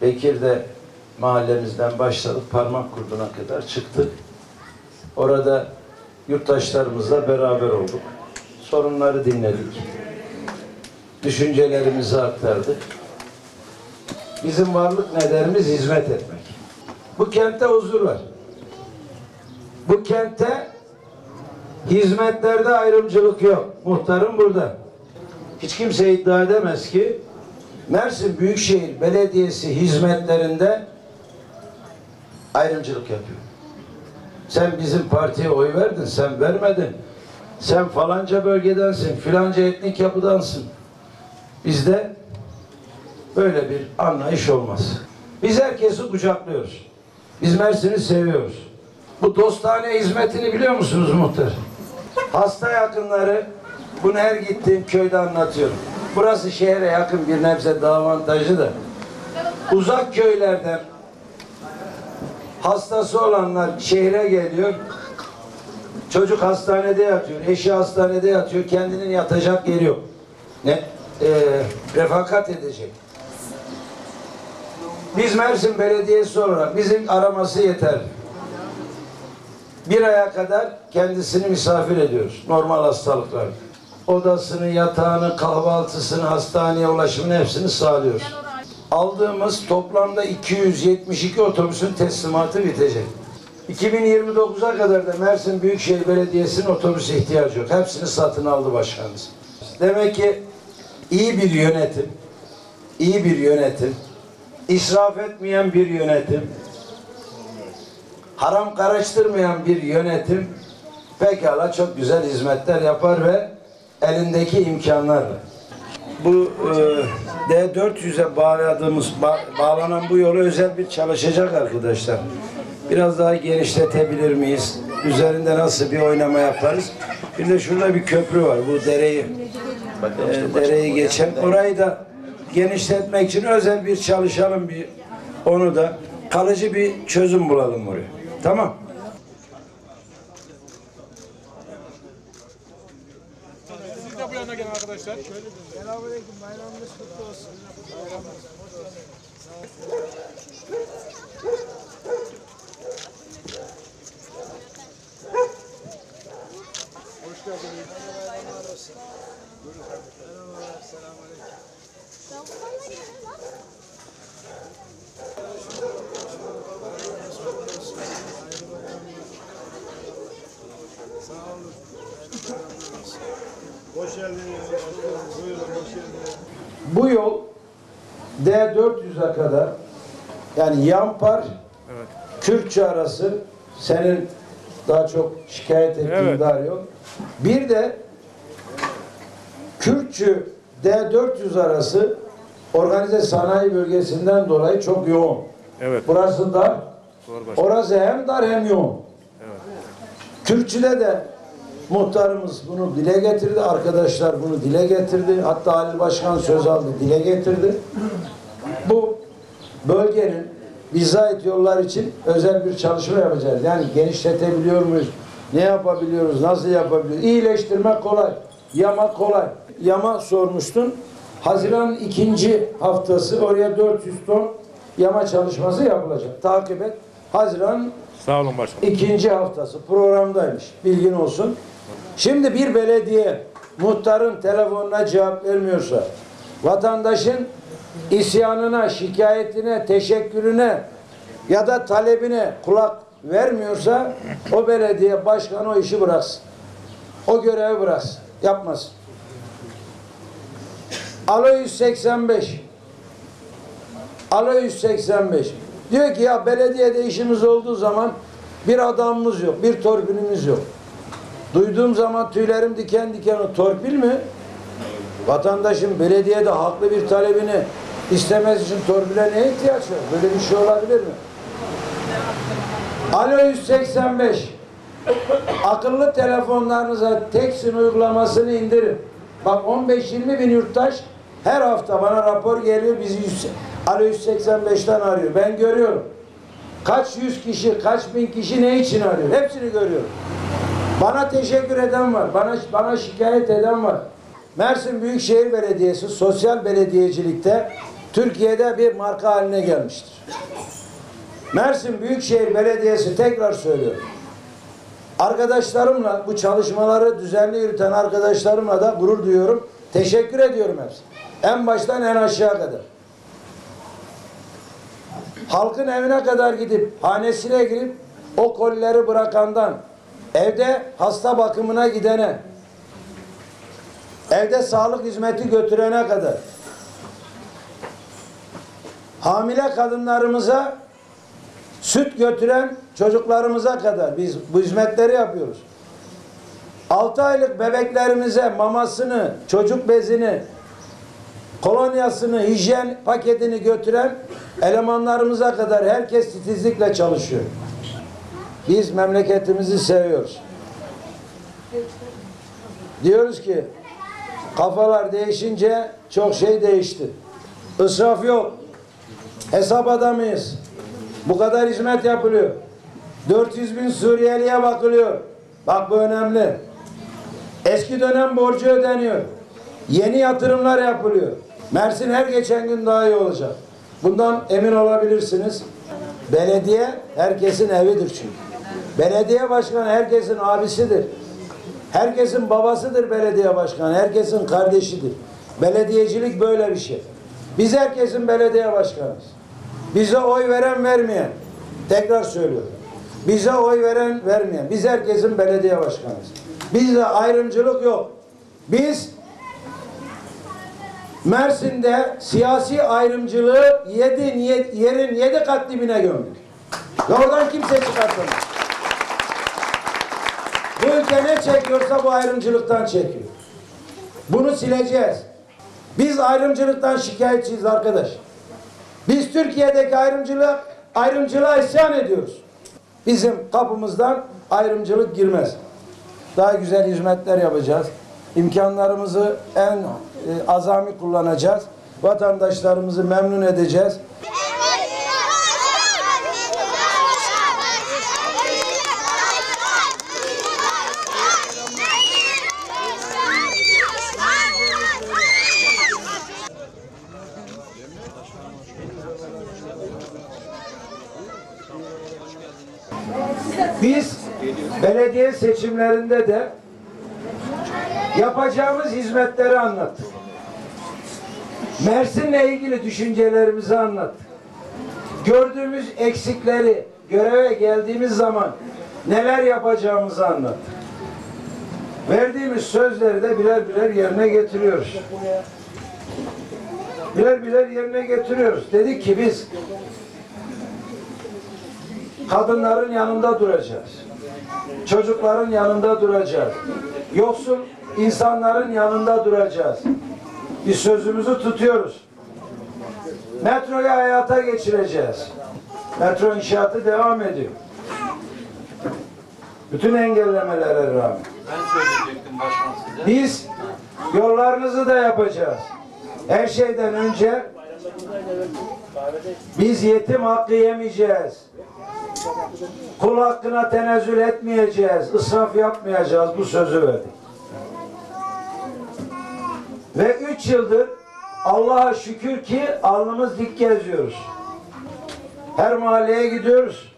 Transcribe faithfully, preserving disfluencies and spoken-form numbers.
Bekir'de mahallemizden başladık, Parmakkurdu'na kadar çıktık. Orada yurttaşlarımızla beraber olduk. Sorunları dinledik. Düşüncelerimizi aktardık. Bizim varlık nedenimiz hizmet etmek. Bu kentte huzur var. Bu kentte hizmetlerde ayrımcılık yok. Muhtarım burada. Hiç kimse iddia edemez ki Mersin Büyükşehir Belediyesi hizmetlerinde ayrımcılık yapıyor. Sen bizim partiye oy verdin, sen vermedin. Sen falanca bölgedensin, filanca etnik yapıdansın. Bizde böyle bir anlayış olmaz. Biz herkesi kucaklıyoruz. Biz Mersin'i seviyoruz. Bu dostane hizmetini biliyor musunuz muhtar? Hasta yakınları, bunu her gittiğim köyde anlatıyorum. Burası şehre yakın, bir nebze daha avantajlı da. Uzak köylerden hastası olanlar şehre geliyor. Çocuk hastanede yatıyor, eşi hastanede yatıyor, kendinin yatacak yeri yok. Ne? Ee, refakat edecek. Biz Mersin Belediyesi olarak bizim araması yeter. Bir aya kadar kendisini misafir ediyoruz. Normal hastalıklar. Odasını, yatağını, kahvaltısını, hastaneye ulaşımını hepsini sağlıyoruz. Aldığımız toplamda iki yüz yetmiş iki otobüsün teslimatı bitecek. iki bin yirmi dokuza kadar da Mersin Büyükşehir Belediyesi'nin otobüse ihtiyacı yok. Hepsini satın aldı başkanımız. Demek ki iyi bir yönetim, iyi bir yönetim, israf etmeyen bir yönetim, haram karıştırmayan bir yönetim pekala çok güzel hizmetler yapar ve elindeki imkanlarla. Bu e, D dört yüze bağladığımız, ba bağlanan bu yolu özel bir çalışacak arkadaşlar. Biraz daha genişletebilir miyiz? Üzerinde nasıl bir oynama yaparız? Bir de şurada bir köprü var. Bu dereyi e, dereyi geçen. Orayı da genişletmek için özel bir çalışalım, bir onu da kalıcı bir çözüm bulalım oraya. Tamam. Siz de bu yana gelin arkadaşlar. Selamünaleyküm. Bayramınız kutlu olsun. Bayramınız kutlu olsun. Hoş geldiniz. Bayramlar olsun. Merhabalar. Selamünaleyküm. Sağ olun. Hoş geldiniz. Buyurun, hoş geldiniz. Bu yol D dört yüze kadar, yani Yampar, evet, Kürtçe arası, senin daha çok şikayet ettiğin, evet, dar yol. Bir de Kürtçü D dört yüz arası organize sanayi bölgesinden dolayı çok yoğun. Evet. Burası dar. Orası hem dar hem yoğun. Evet. Kürtçü'de de muhtarımız bunu dile getirdi, arkadaşlar bunu dile getirdi, hatta Halil Başkan söz aldı, dile getirdi. Bu bölgenin bize ait yollar için özel bir çalışma yapacağız. Yani genişletebiliyor muyuz? Ne yapabiliyoruz? Nasıl yapabiliyoruz? İyileştirmek kolay. Yama kolay. Yama sormuştun. Haziran ikinci haftası oraya dört yüz ton yama çalışması yapılacak. Takip et. Haziran Sağ olun başkanım. ikinci haftası programdaymış. Bilgin olsun. Şimdi bir belediye muhtarın telefonuna cevap vermiyorsa, vatandaşın isyanına, şikayetine, teşekkürüne ya da talebine kulak vermiyorsa o belediye başkanı o işi bıraksın. O görevi bıraksın. Yapmasın. Alo yüz seksen beş. Alo yüz seksen beş. Diyor ki ya belediyede işimiz olduğu zaman bir adamımız yok, bir torpilimiz yok. Duyduğum zaman tüylerim diken diken, o torpil mi? Vatandaşın belediyede haklı bir talebini istemesi için torpile ne ihtiyaç var? Böyle bir şey olabilir mi? Alo yüz seksen beş. Akıllı telefonlarınıza Teksin uygulamasını indirin. Bak on beş yirmi bin yurttaş her hafta bana rapor geliyor, bizi Alo yüz seksen beşten arıyor. Ben görüyorum. Kaç yüz kişi, kaç bin kişi ne için arıyor? Hepsini görüyorum. Bana teşekkür eden var. Bana, bana şikayet eden var. Mersin Büyükşehir Belediyesi sosyal belediyecilikte Türkiye'de bir marka haline gelmiştir. Mersin Büyükşehir Belediyesi, tekrar söylüyorum, arkadaşlarımla, bu çalışmaları düzenli yürüten arkadaşlarımla da gurur duyuyorum. Teşekkür ediyorum hepsine. En baştan en aşağı kadar. Halkın evine kadar gidip, hanesine girip o kolileri bırakandan, evde hasta bakımına gidene, evde sağlık hizmeti götürene kadar, hamile kadınlarımıza süt götüren çocuklarımıza kadar biz bu hizmetleri yapıyoruz. altı aylık bebeklerimize mamasını, çocuk bezini, kolonyasını, hijyen paketini götüren elemanlarımıza kadar herkes titizlikle çalışıyor. Biz memleketimizi seviyoruz. Diyoruz ki kafalar değişince çok şey değişti. İsraf yok. Hesap adamıyız. Bu kadar hizmet yapılıyor. dört yüz bin Suriyeliye bakılıyor. Bak bu önemli. Eski dönem borcu ödeniyor. Yeni yatırımlar yapılıyor. Mersin her geçen gün daha iyi olacak. Bundan emin olabilirsiniz. Belediye herkesin evidir çünkü. Belediye başkanı herkesin abisidir. Herkesin babasıdır belediye başkanı. Herkesin kardeşidir. Belediyecilik böyle bir şey. Biz herkesin belediye başkanıyız. Bize oy veren vermeyen, tekrar söylüyorum. Bize oy veren vermeyen, biz herkesin belediye başkanıyız. Bizde ayrımcılık yok. Biz Mersin'de siyasi ayrımcılığı yedi, niyet, yerin yedi kat dibine gömdük. Ve oradan kimse çıkartamaz. Bu ülke ne çekiyorsa bu ayrımcılıktan çekiyor. Bunu sileceğiz. Biz ayrımcılıktan şikayetçiyiz arkadaş. Biz Türkiye'deki ayrımcılık, ayrımcılığa isyan ediyoruz. Bizim kapımızdan ayrımcılık girmez. Daha güzel hizmetler yapacağız. İmkanlarımızı en e, azami kullanacağız. Vatandaşlarımızı memnun edeceğiz. Biz belediye seçimlerinde de yapacağımız hizmetleri anlattık. Mersin'le ilgili düşüncelerimizi anlattık. Gördüğümüz eksikleri, göreve geldiğimiz zaman neler yapacağımızı anlattık. Verdiğimiz sözleri de birer birer yerine getiriyoruz. Birer birer yerine getiriyoruz. Dedik ki biz kadınların yanında duracağız. Çocukların yanında duracağız. Yoksul insanların yanında duracağız. Biz sözümüzü tutuyoruz. Metroyu hayata geçireceğiz. Metro inşaatı devam ediyor. Bütün engellemelere rağmen. Ben söyleyecektim başkan size. Biz yollarınızı da yapacağız. Her şeyden önce biz yetim hakkı yemeyeceğiz. Kul hakkına tenezzül etmeyeceğiz. İsraf yapmayacağız. Bu sözü verdik. Ve üç yıldır Allah'a şükür ki alnımız dik geziyoruz. Her mahalleye gidiyoruz.